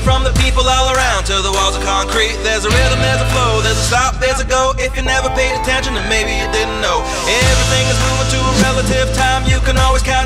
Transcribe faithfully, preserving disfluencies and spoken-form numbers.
from the people all around to the walls of concrete. There's a rhythm, there's a flow, there's a stop, there's a go. If you never paid attention, then maybe you didn't know. Everything is moving to a relative time, you can always count